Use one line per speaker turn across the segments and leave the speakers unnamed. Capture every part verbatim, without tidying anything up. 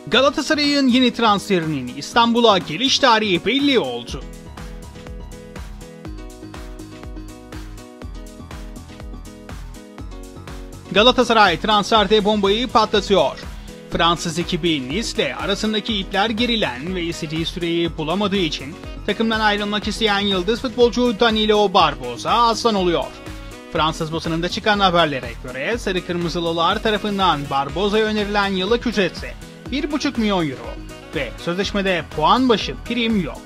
Galatasaray'ın yeni transferinin İstanbul'a geliş tarihi belli oldu. Galatasaray transferde bombayı patlatıyor. Fransız ekibi Nice'le arasındaki ipler gerilen ve istediği süreyi bulamadığı için takımdan ayrılmak isteyen yıldız futbolcu Danilo Barboza aslan oluyor. Fransız basınında çıkan haberlere göre Sarı Kırmızılılar tarafından Barboza'ya önerilen yıllık ücretse bir buçuk milyon euro ve sözleşmede puan başı prim yok.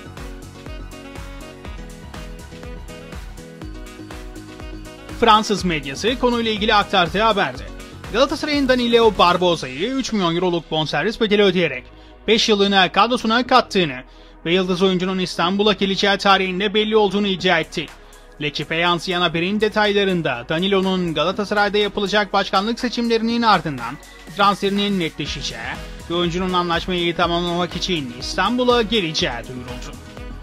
Fransız medyası konuyla ilgili aktardığı haberde Galatasaray'ın Danilo Barboza'yı üç milyon euroluk bonservis bedeli ödeyerek beş yıllığına kadrosuna kattığını ve yıldız oyuncunun İstanbul'a geleceği tarihinde belli olduğunu iddia etti. L'Equipe'e yansıyan haberin detaylarında Danilo'nun Galatasaray'da yapılacak başkanlık seçimlerinin ardından transferinin netleşeceği ve oyuncunun anlaşmayı tamamlamak için İstanbul'a geleceği duyuruldu.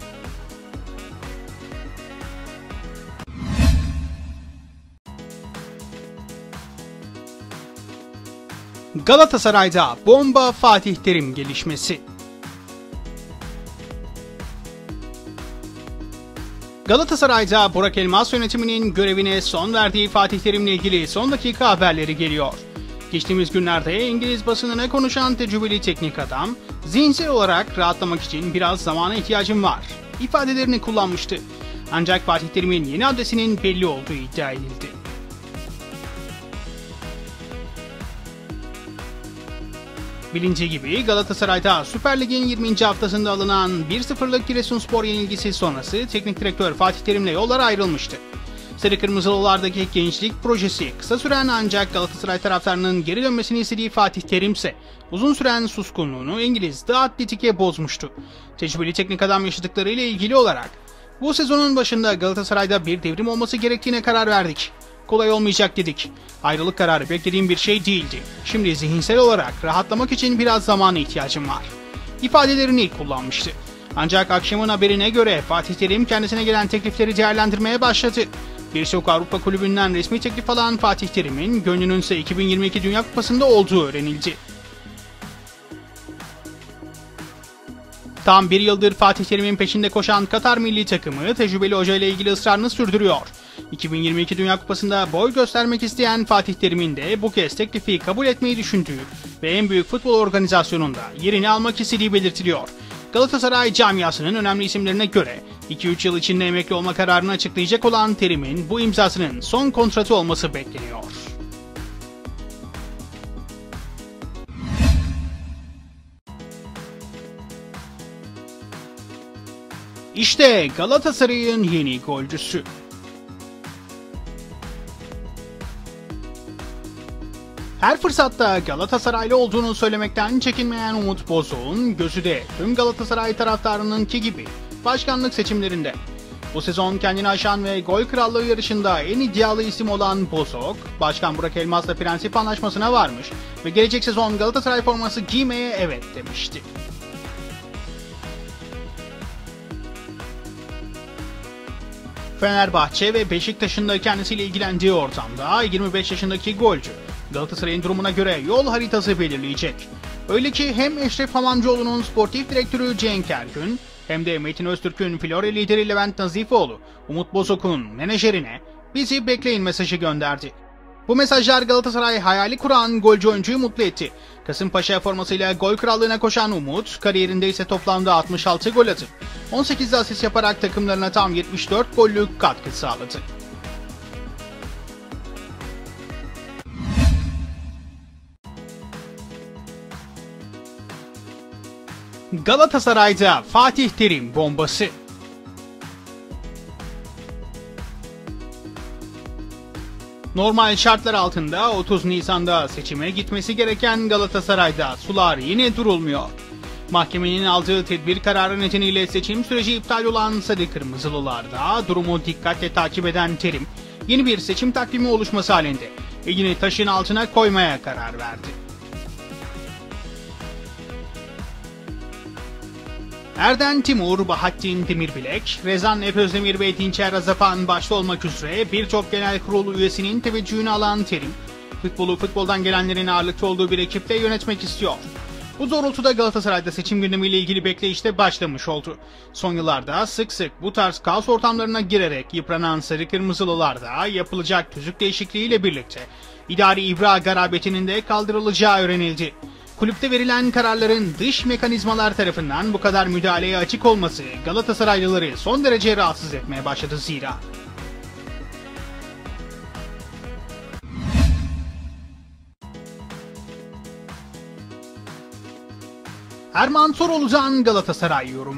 Galatasaray'da bomba Fatih Terim gelişmesi. Galatasaray'da Burak Elmas yönetiminin görevine son verdiği Fatih Terim'le ilgili son dakika haberleri geliyor. Geçtiğimiz günlerde İngiliz basınına konuşan tecrübeli teknik adam, zihinsel olarak rahatlamak için biraz zamana ihtiyacım var ifadelerini kullanmıştı. Ancak Fatih Terim'in yeni adresinin belli olduğu iddia edildi. Bilindiği gibi Galatasaray'da Süper Lig'in yirminci haftasında alınan bir sıfırlık Giresunspor yenilgisi sonrası teknik direktör Fatih Terim'le yollar ayrılmıştı. Sarı Kırmızılılardaki gençlik projesi kısa süren ancak Galatasaray taraftarının geri dönmesini istediği Fatih Terim ise uzun süren suskunluğunu İngiliz The Athletic'e bozmuştu. Tecrübeli teknik adam yaşadıklarıyla ilgili olarak bu sezonun başında Galatasaray'da bir devrim olması gerektiğine karar verdik. Kolay olmayacak dedik. Ayrılık kararı beklediğim bir şey değildi. Şimdi zihinsel olarak rahatlamak için biraz zamana ihtiyacım var ifadelerini kullanmıştı. Ancak akşamın haberine göre Fatih Terim kendisine gelen teklifleri değerlendirmeye başladı. Birçok Avrupa kulübünden resmi teklif alan Fatih Terim'in gönlünün ise iki bin yirmi iki Dünya Kupası'nda olduğu öğrenildi. Tam bir yıldır Fatih Terim'in peşinde koşan Katar milli takımı tecrübeli hoca ile ilgili ısrarını sürdürüyor. iki bin yirmi iki Dünya Kupası'nda boy göstermek isteyen Fatih Terim'in de bu kez teklifi kabul etmeyi düşündüğü ve en büyük futbol organizasyonunda yerini almak istediği belirtiliyor. Galatasaray camiasının önemli isimlerine göre iki üç yıl içinde emekli olma kararını açıklayacak olan Terim'in bu imzasının son kontratı olması bekleniyor. İşte Galatasaray'ın yeni golcüsü. Her fırsatta Galatasaraylı olduğunu söylemekten çekinmeyen Umut Bozok'un gözü de tüm Galatasaray taraftarınınki gibi başkanlık seçimlerinde. Bu sezon kendini aşan ve gol krallığı yarışında en iddialı isim olan Bozok, Başkan Burak Elmas'la prensip anlaşmasına varmış ve gelecek sezon Galatasaray forması giymeye evet demişti. Fenerbahçe ve Beşiktaş'ın da kendisiyle ilgilendiği ortamda yirmi beş yaşındaki golcü Galatasaray'ın durumuna göre yol haritası belirleyecek. Öyle ki hem Eşref Hamamcıoğlu'nun sportif direktörü Cenk Ergün hem de Metin Öztürk'ün Florya lideri Levent Nazifoğlu, Umut Bozok'un menajerine bizi bekleyin mesajı gönderdi. Bu mesajlar Galatasaray hayali kuran golcü oyuncuyu mutlu etti. Kasımpaşa formasıyla gol krallığına koşan Umut, kariyerinde ise toplamda altmış altı gol atıp on sekiz asist yaparak takımlarına tam yetmiş dört gollük katkı sağladı. Galatasaray'da Fatih Terim bombası. Normal şartlar altında otuz Nisan'da seçime gitmesi gereken Galatasaray'da sular yine durulmuyor. Mahkemenin aldığı tedbir kararı nedeniyle seçim süreci iptal olan Sarı Kırmızılılar'da durumu dikkatle takip eden Terim, yeni bir seçim takvimi oluşması halinde elini taşın altına koymaya karar verdi. Erden Timur, Bahattin Demirbilek, Rezan Epözdemir ve Dinçer Azapan başta olmak üzere birçok genel kurul üyesinin teveccühünü alan Terim, futbolu futboldan gelenlerin ağırlıkta olduğu bir ekiple yönetmek istiyor. Bu doğrultuda Galatasaray'da seçim gündemiyle ilgili bekleyiş de başlamış oldu. Son yıllarda sık sık bu tarz kaos ortamlarına girerek yıpranan Sarı Kırmızılılarda yapılacak tüzük değişikliğiyle birlikte idari ibra garabetinin de kaldırılacağı öğrenildi. Kulüpte verilen kararların dış mekanizmalar tarafından bu kadar müdahaleye açık olması Galatasaraylıları son derece rahatsız etmeye başladı zira. Erman Toroğlu'dan Galatasaray yorumu.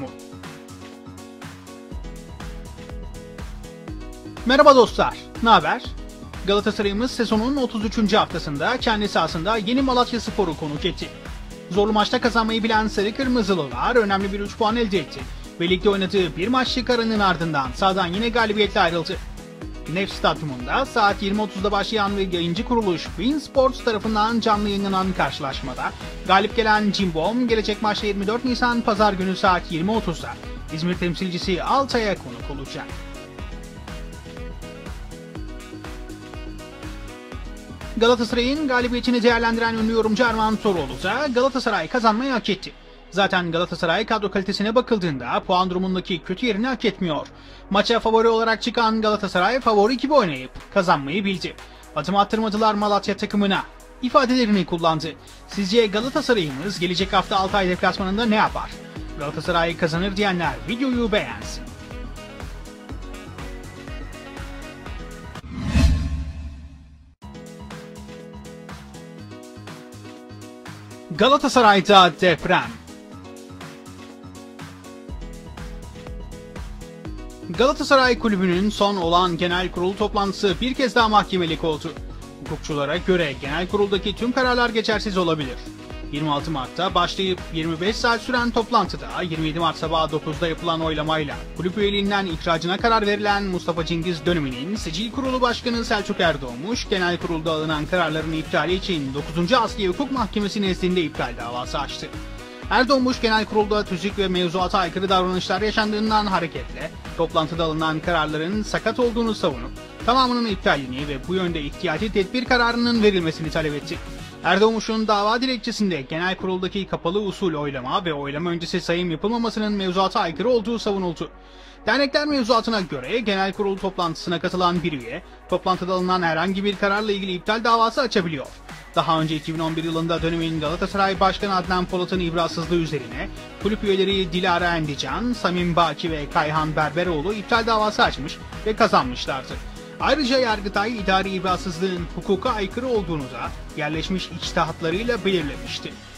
Merhaba dostlar, ne haber? Galatasaray'ımız sezonun otuz üçüncü haftasında kendi sahasında Yeni Malatyaspor'u konuk etti. Zorlu maçta kazanmayı bilen Sarı Kırmızılılar önemli bir üç puan elde etti ve ligde oynadığı bir maçlık aranın ardından sahadan yine galibiyetle ayrıldı. Nef Stadyumunda saat yirmi otuzda başlayan ve yayıncı kuruluş Bein Sports tarafından canlı yayınlanan karşılaşmada galip gelen Cimbom gelecek maçta yirmi dört Nisan Pazar günü saat yirmi otuzda İzmir temsilcisi Altay'a konuk olacak. Galatasaray'ın galibiyetini değerlendiren ünlü yorumcu Erman Toroğlu da Galatasaray kazanmayı hak etti. Zaten Galatasaray kadro kalitesine bakıldığında puan durumundaki kötü yerini hak etmiyor. Maça favori olarak çıkan Galatasaray favori gibi oynayıp kazanmayı bildi. Adım attırmadılar Malatya takımına ifadelerini kullandı. Sizce Galatasaray'ımız gelecek hafta Altay deplasmanında ne yapar? Galatasaray kazanır diyenler videoyu beğensin. Galatasaray'da deprem. Galatasaray Kulübü'nün son olan genel kurul toplantısı bir kez daha mahkemelik oldu. Hukukçulara göre genel kuruldaki tüm kararlar geçersiz olabilir. yirmi altı Mart'ta başlayıp yirmi beş saat süren toplantıda yirmi yedi Mart sabahı dokuzda yapılan oylamayla kulüp üyeliğinden ihracına karar verilen Mustafa Cengiz döneminin Sicil Kurulu Başkanı Selçuk Erdoğmuş, genel kurulda alınan kararların iptali için dokuzuncu Asliye Hukuk Mahkemesi nezdinde iptal davası açtı. Erdoğmuş genel kurulda tüzük ve mevzuata aykırı davranışlar yaşandığından hareketle toplantıda alınan kararların sakat olduğunu savunup tamamının iptalini ve bu yönde ihtiyati tedbir kararının verilmesini talep etti. Erdoğmuş'un dava dilekçesinde genel kuruldaki kapalı usul oylama ve oylama öncesi sayım yapılmamasının mevzuata aykırı olduğu savunuldu. Dernekler mevzuatına göre genel kurul toplantısına katılan bir üye, toplantıda alınan herhangi bir kararla ilgili iptal davası açabiliyor. Daha önce iki bin on bir yılında dönemin Galatasaray Başkanı Adnan Polat'ın ibrasızlığı üzerine kulüp üyeleri Dilara Endican, Samim Baki ve Kayhan Berberoğlu iptal davası açmış ve kazanmışlardı. Ayrıca Yargıtay idari ibrasızlığın hukuka aykırı olduğunu da yerleşmiş içtihatlarıyla belirlemişti.